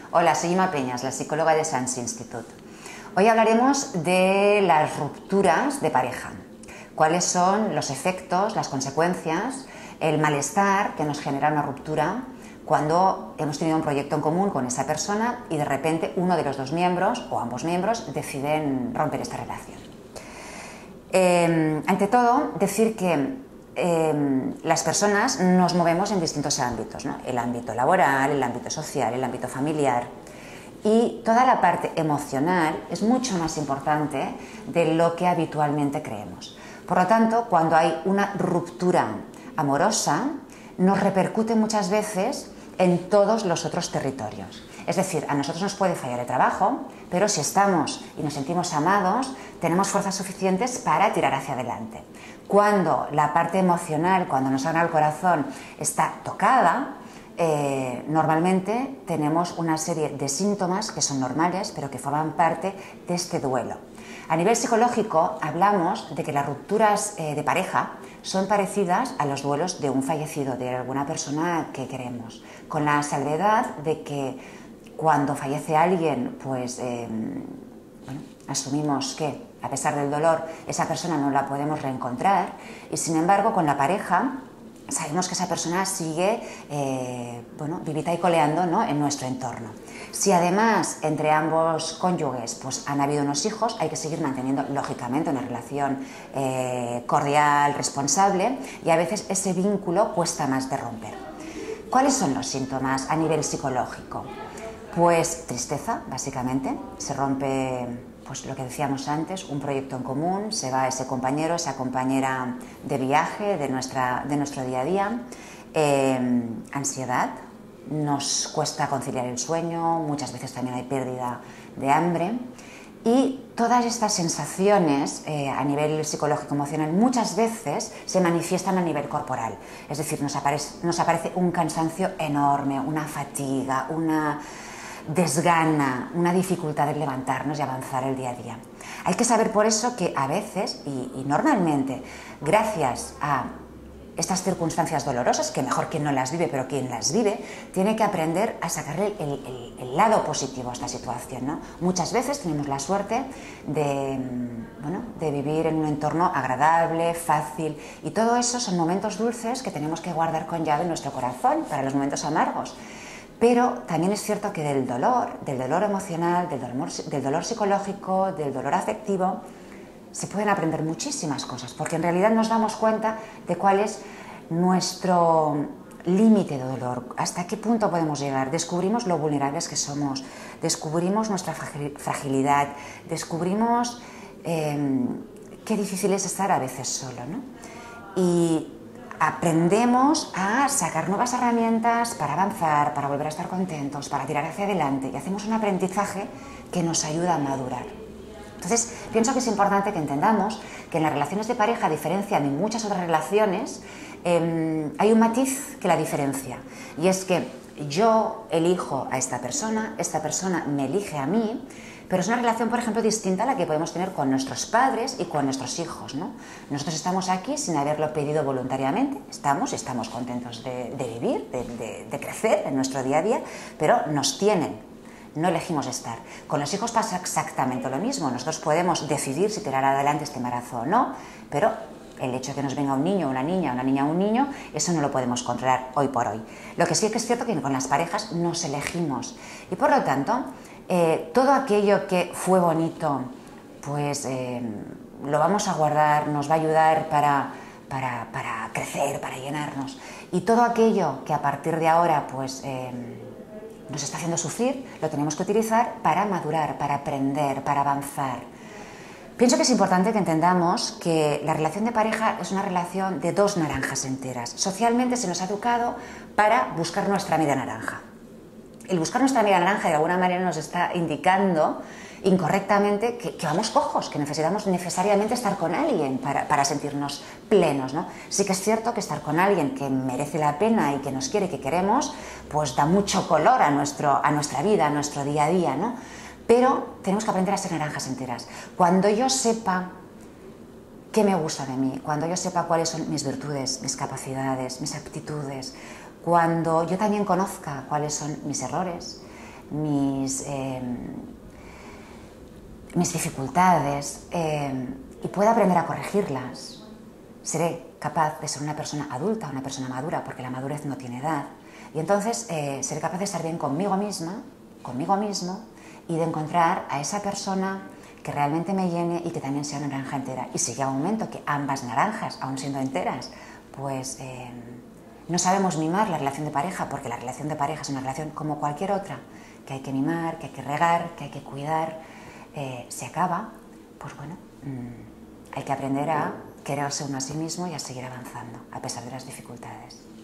Hola, soy Ima Peñas, la psicóloga de Sans Institute. Hoy hablaremos de las rupturas de pareja. ¿Cuáles son los efectos, las consecuencias, el malestar que nos genera una ruptura cuando hemos tenido un proyecto en común con esa persona y de repente uno de los dos miembros o ambos miembros deciden romper esta relación? Ante todo, decir que las personas nos movemos en distintos ámbitos, ¿no? El ámbito laboral, el ámbito social, el ámbito familiar, y toda la parte emocional es mucho más importante de lo que habitualmente creemos. Por lo tanto, cuando hay una ruptura amorosa, nos repercute muchas veces en todos los otros territorios. Es decir, a nosotros nos puede fallar el trabajo, pero si estamos y nos sentimos amados, tenemos fuerzas suficientes para tirar hacia adelante. Cuando la parte emocional, cuando nos sana el corazón, está tocada, normalmente tenemos una serie de síntomas que son normales, pero que forman parte de este duelo. A nivel psicológico, hablamos de que las rupturas de pareja son parecidas a los duelos de un fallecido, de alguna persona que queremos, con la salvedad de que cuando fallece alguien, pues asumimos que, a pesar del dolor, esa persona no la podemos reencontrar, y sin embargo, con la pareja, sabemos que esa persona sigue vivita y coleando, ¿no?, en nuestro entorno. Si además entre ambos cónyuges pues, han habido unos hijos, hay que seguir manteniendo lógicamente una relación cordial, responsable, y a veces ese vínculo cuesta más de romper. ¿Cuáles son los síntomas a nivel psicológico? Pues tristeza, básicamente. Se rompe, pues lo que decíamos antes, un proyecto en común, se va ese compañero, esa compañera de viaje de nuestro día a día. Ansiedad, nos cuesta conciliar el sueño, muchas veces también hay pérdida de hambre. Y todas estas sensaciones a nivel psicológico emocional muchas veces se manifiestan a nivel corporal. Es decir, nos aparece un cansancio enorme, una fatiga, una desgana, una dificultad de levantarnos y avanzar el día a día. Hay que saber por eso que a veces y normalmente, gracias a estas circunstancias dolorosas, que mejor quien no las vive, pero quien las vive, tiene que aprender a sacarle el lado positivo a esta situación, ¿no? Muchas veces tenemos la suerte de vivir en un entorno agradable, fácil, y todo eso son momentos dulces que tenemos que guardar con llave en nuestro corazón para los momentos amargos. Pero también es cierto que del dolor emocional, del dolor psicológico, del dolor afectivo, se pueden aprender muchísimas cosas, porque en realidad nos damos cuenta de cuál es nuestro límite de dolor, hasta qué punto podemos llegar, descubrimos lo vulnerables que somos, descubrimos nuestra fragilidad, descubrimos qué difícil es estar a veces solo, ¿no? Y aprendemos a sacar nuevas herramientas para avanzar, para volver a estar contentos, para tirar hacia adelante, y hacemos un aprendizaje que nos ayuda a madurar. Entonces, pienso que es importante que entendamos que en las relaciones de pareja, a diferencia de muchas otras relaciones, hay un matiz que la diferencia, y es que yo elijo a esta persona me elige a mí, pero es una relación, por ejemplo, distinta a la que podemos tener con nuestros padres y con nuestros hijos, ¿no? Nosotros estamos aquí sin haberlo pedido voluntariamente, estamos contentos de vivir, de crecer en nuestro día a día, pero nos tienen. No elegimos estar. Con los hijos pasa exactamente lo mismo. Nosotros podemos decidir si tirar adelante este embarazo o no, pero el hecho de que nos venga un niño, una niña o un niño, eso no lo podemos controlar hoy por hoy. Lo que sí que es cierto que con las parejas nos elegimos. Y por lo tanto, todo aquello que fue bonito, pues lo vamos a guardar, nos va a ayudar para crecer, para llenarnos. Y todo aquello que a partir de ahora, pues nos está haciendo sufrir, lo tenemos que utilizar para madurar, para aprender, para avanzar. Pienso que es importante que entendamos que la relación de pareja es una relación de dos naranjas enteras. Socialmente se nos ha educado para buscar nuestra media naranja. El buscar nuestra media naranja de alguna manera nos está indicando incorrectamente que vamos cojos, que necesitamos necesariamente estar con alguien para sentirnos plenos, ¿no? Sí que es cierto que estar con alguien que merece la pena y que nos quiere, que queremos, pues da mucho color a nuestra vida, a nuestro día a día, ¿no? Pero tenemos que aprender a ser naranjas enteras. Cuando yo sepa qué me gusta de mí, cuando yo sepa cuáles son mis virtudes, mis capacidades, mis aptitudes, cuando yo también conozca cuáles son mis errores, mis dificultades y pueda aprender a corregirlas. Seré capaz de ser una persona adulta, una persona madura, porque la madurez no tiene edad. Y entonces seré capaz de estar bien conmigo misma, conmigo mismo, y de encontrar a esa persona que realmente me llene y que también sea una naranja entera. Y si llega un momento que ambas naranjas, aún siendo enteras, pues no sabemos mimar la relación de pareja, porque la relación de pareja es una relación como cualquier otra, que hay que mimar, que hay que regar, que hay que cuidar, se acaba, pues bueno, hay que aprender a quererse uno a sí mismo y a seguir avanzando, a pesar de las dificultades.